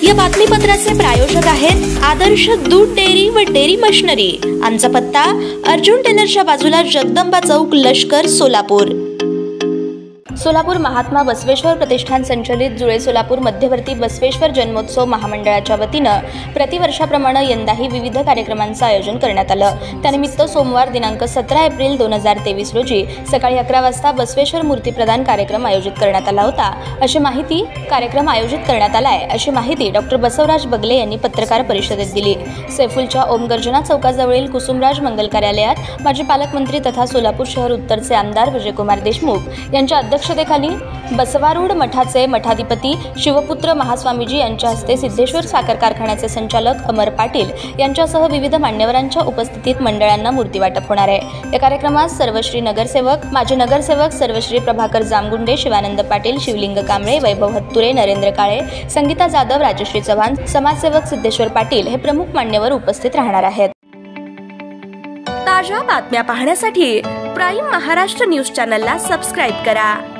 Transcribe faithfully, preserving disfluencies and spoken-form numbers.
या बातमीपत्राचे प्रायोजक आहेत आदर्श दूध डेअरी व डेअरी मशिनरी। आमचा पत्ता अर्जुन टेलरच्या बाजूला, जगदंबा चौक, लष्कर, सोलापूर। सोलापूर महात्मा बसवेश्वर प्रतिष्ठान संचलित जुळे सोलापूर मध्यवर्ती बसवेश्वर जन्मोत्सव महामंडळाच्या वतीनं प्रतिवर्षाप्रमाणे यंदाही विविध कार्यक्रमांचं आयोजन करण्यात आलं। त्यानिमित्त सोमवार दिनांक सतरा एप्रिल दोन हजार तेवीस रोजी सकाळी अकरा वाजता बसवेश्वर मूर्ती प्रदान कार्यक्रम आयोजित करण्यात आला होता, अशी माहिती कार्यक्रम आयोजित करण्यात आला आहे अशी माहिती डॉक्टर बसवराज बगले यांनी पत्रकार परिषदेत दिली। सैफुलच्या ओमगर्जना चौकाजवळील कुसुमराज मंगल कार्यालयात माजी पालकमंत्री तथा सोलापूर शहर उत्तरचे आमदार विजयकुमार देशमुख यांच्या अध्यक्षतेखाली बसवारूढ मठाचे मठाधिपती शिवपुत्र महास्वामीजी यांच्या हस्ते सिद्धेश्वर साखर कारखान्याचे संचालक अमर पाटील यांच्यासह विविध मान्यवरांच्या उपस्थितीत मंडळांना मूर्ती वाटप होणार आहे। या कार्यक्रमात सर्वश्री नगरसेवक, माजी नगरसेवक सर्वश्री प्रभाकर जामगुंडे, शिवानंद पाटील, शिवलिंग कांबळे, वैभव हत्तुरे, नरेंद्र काळे, संगीता जाधव, राजश्री चव्हाण, समाजसेवक सिद्धेश्वर पाटील हे प्रमुख मान्यवर उपस्थित राहणार आहेत। ताज्या बातम्या पाहण्यासाठी प्राईम महाराष्ट्र न्यूज चॅनलला सबस्क्राईब करा।